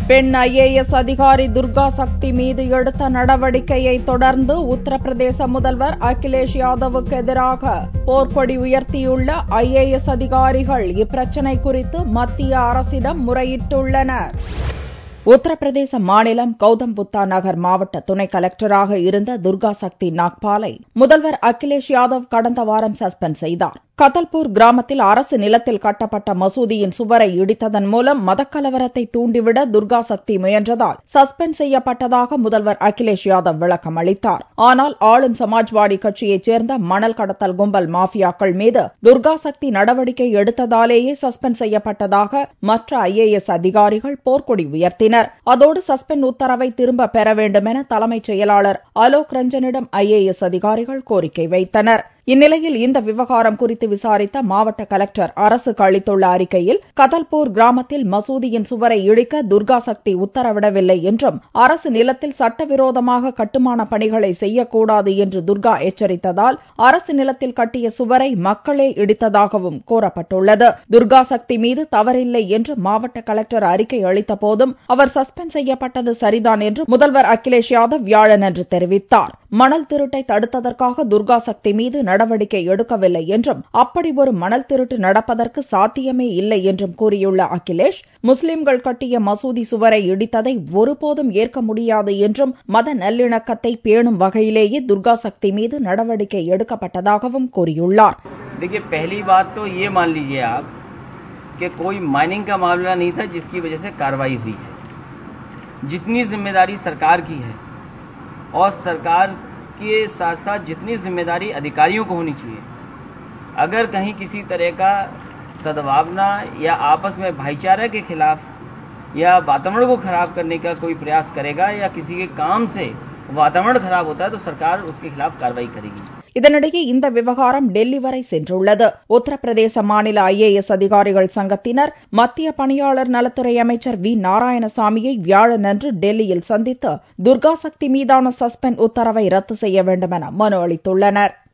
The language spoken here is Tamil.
பெண் I.A.S அதிகாரி துர்கா சக்தி மீது எடுத்த நடவடிக்கையை தொடர்ந்து உத்தரப்பிரதேச முதல்வர் அகிலேஷ் யாதவுக்கு எதிராக போர்க்கொடி உயர்த்தியுள்ள I.A.S அதிகாரிகள் இப்பிரச்சினை குறித்து மத்திய அரசிடம் முறையிட்டுள்ளனர். உத்தரப்பிரதேச மாநிலம் கௌதம் புத்தா நகர் மாவட்ட துணை கலெக்டராக இருந்த துர்கா சக்தி நாக்பாலை முதல்வர் அகிலேஷ் யாதவ் கடந்த வாரம் சஸ்பெண்ட் செய்தார். கதல்பூர் கிராமத்தில் அரசு நிலத்தில் கட்டப்பட்ட மசூதியின் சுவரை இடித்ததன் மூலம் மதக்கலவரத்தை தூண்டிவிட துர்கா சக்தி முயன்றதால் சஸ்பெண்ட் செய்யப்பட்டதாக முதல்வர் அகிலேஷ் யாதவ் விளக்கம் அளித்தார். ஆனால் ஆளும் சமாஜ்வாடி கட்சியைச் சேர்ந்த மணல் கடத்தல் கும்பல் மாஃபியாக்கள் மீது துர்கா சக்தி நடவடிக்கை எடுத்ததாலேயே சஸ்பெண்ட் செய்யப்பட்டதாக மற்ற I.A.S அதிகாரிகள் போர்க்கொடி உயர்த்தினர். அதோடு சஸ்பெண்ட் உத்தரவை திரும்ப பெற வேண்டும் என தலைமைச் செயலாளர் அலோக் ரஞ்சனிடம் I.A.S அதிகாரிகள் கோரிக்கை வைத்தனர். இந்நிலையில் இந்த விவகாரம் குறித்து விசாரித்த மாவட்ட கலெக்டர் அரசுக்கு அளித்துள்ள அறிக்கையில் கதல்பூர் கிராமத்தில் மசூதியின் சுவரை இடிக்க துர்கா சக்தி உத்தரவிடவில்லை என்றும் அரசு நிலத்தில் சட்டவிரோதமாக கட்டுமான பணிகளை செய்யக்கூடாது என்று துர்கா எச்சரித்ததால் அரசு நிலத்தில் கட்டிய சுவரை மக்களே இடித்ததாகவும் கூறப்பட்டுள்ளது. துர்கா சக்தி மீது தவறில்லை என்று மாவட்ட கலெக்டர் அறிக்கை அளித்த போதும் அவர் சஸ்பெண்ட் செய்யப்பட்டது சரிதான் என்று முதல்வர் அகிலேஷ் யாதவ் வியாழனன்று தெரிவித்தார். மணல் திருட்டை தடுத்ததற்காக துர்கா சக்தி மீது நடவடிக்கை எடுக்கவில்லை என்றும் அப்படி ஒரு மணல் திருட்டு நடப்பதற்கு சாத்தியமே இல்லை என்றும் கூறியுள்ள அகிலேஷ், முஸ்லிம்கள் கட்டிய மசூதி சுவரை இடித்ததை ஒருபோதும் ஏற்க முடியாது என்றும் மத நல்லிணக்கத்தை பேணும் வகையிலேயே துர்கா சக்தி மீது நடவடிக்கை எடுக்கப்பட்டதாகவும் கூறியுள்ளார். देखिए, पहली बात तो ये मान लीजिए आप कि कोई माइनिंग का मामला नहीं था जिसकी वजह से कार्रवाई हुई है. जितनी जिम्मेदारी सरकार की है और सरकार के साथ साथ जितनी जिम्मेदारी अधिकारियों को होनी चाहिए, अगर कहीं किसी तरह का सद्भावना या आपस में भाईचारे के खिलाफ या वातावरण को खराब करने का कोई प्रयास करेगा या किसी के काम से वातावरण खराब होता है तो सरकार उसके खिलाफ कार्रवाई करेगी. இதனிடையே இந்த விவகாரம் டெல்லி வரை சென்றுள்ளது. உத்தரப்பிரதேச மாநில I.A.S அதிகாரிகள் சங்கத்தினர் மத்திய பணியாளர் நலத்துறை அமைச்சர் வி. நாராயணசாமியை வியாழனன்று டெல்லியில் சந்தித்து துர்கா சக்தி மீதான சஸ்பெண்ட் உத்தரவை ரத்து செய்ய வேண்டும் என மனு அளித்துள்ளனர்.